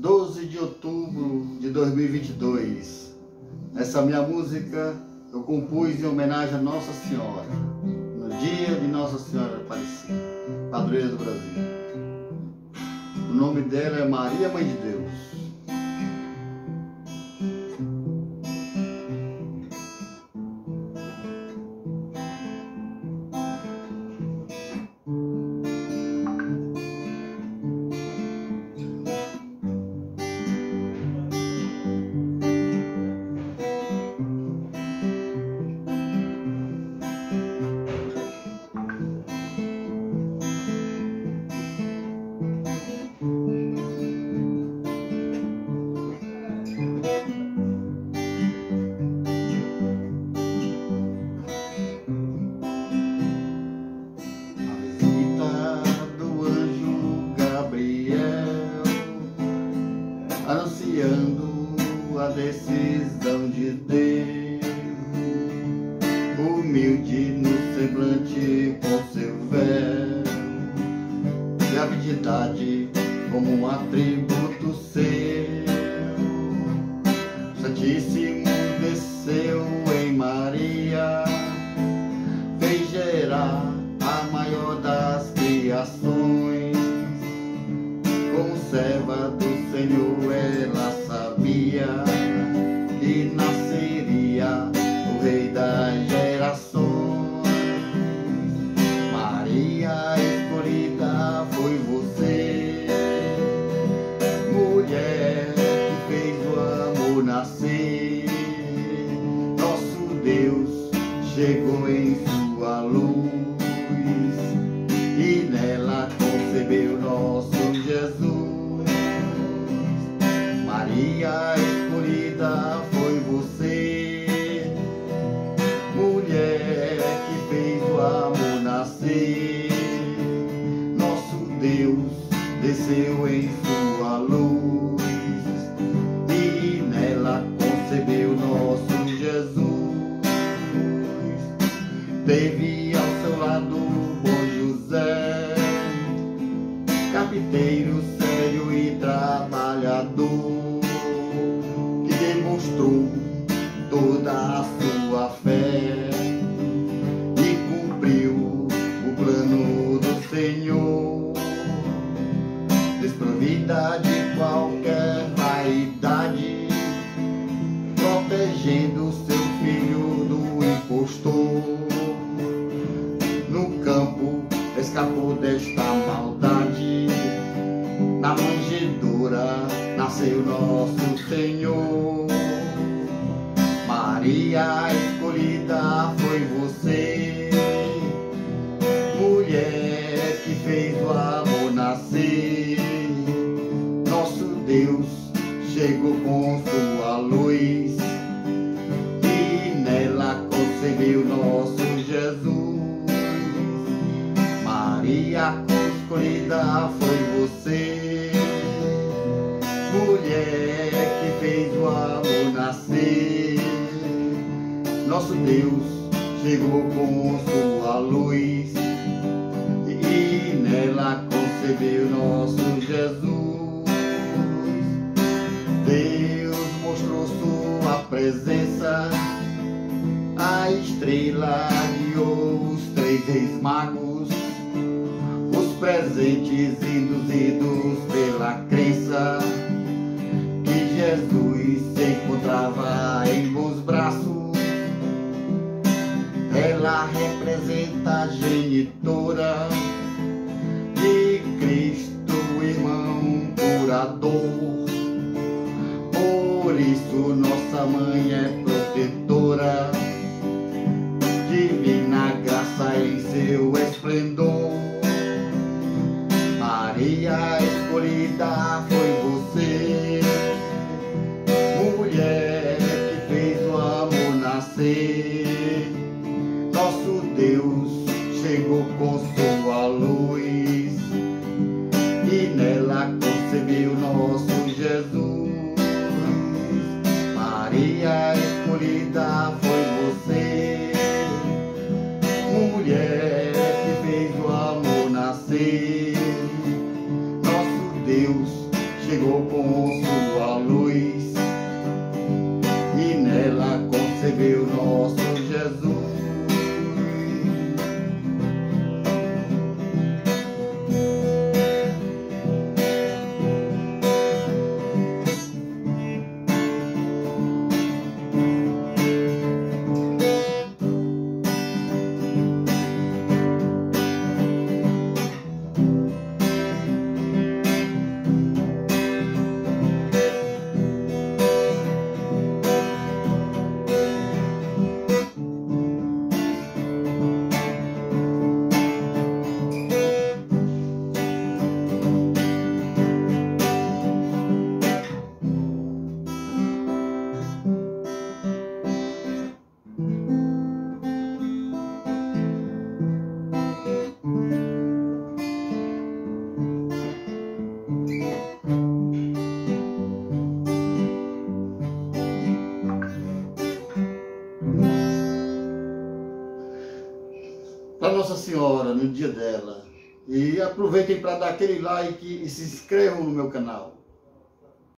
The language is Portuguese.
12 de outubro de 2022. Essa minha música eu compus em homenagem a Nossa Senhora, no dia de Nossa Senhora Aparecida, padroeira do Brasil. O nome dela é Maria, Mãe de Deus. Anunciando a decisão de Deus, humilde no semblante com seu véu, e a virgindade como um atributo seu. Santíssimo desceu em Maria, fez gerar a maior das criações. Como serva do Senhor, ela sabia que nasceria o Rei das gerações. Maria escolhida foi você, mulher que fez o amor nascer. Nosso Deus chegou em sua luz e nela concebeu nosso Jesus. Maria escolhida foi você, mulher que fez o amor nascer. Nosso Deus desceu em sua luz e nela concebeu nosso Jesus. Teve ao seu lado bom José, carpinteiro sério e trabalhador, que demonstrou toda a sua fé e cumpriu o plano do Senhor, desprovida de qualquer vaidade, protegendo seu filho do impostor. No campo escapou desta maldade, na manjedoura nasceu nosso Senhor. Maria escolhida foi você, mulher que fez o amor nascer. Nosso Deus chegou com sua luz e nela concebeu nosso Jesus. Maria escolhida foi você, mulher que fez o amor nascer. Nosso Deus chegou com sua luz e nela concebeu nosso Jesus. Deus mostrou sua presença, a estrela guiou os 3 reis magos, os presentes induzidos pela crença que Jesus se encontrava em bons braços. Ela representa a genitora de Cristo, irmão curador. Por isso nossa mãe é protetora, divina graça em seu esplendor. Maria escolhida foi você, mulher que fez o amor nascer. Nosso Deus chegou com sua luz e nela concebeu nosso Jesus. Maria escolhida foi você, mulher que fez o amor nascer. Nosso Deus chegou com sua luz e nela concebeu nosso Jesus. Para Nossa Senhora no dia dela. E aproveitem para dar aquele like e se inscrevam no meu canal.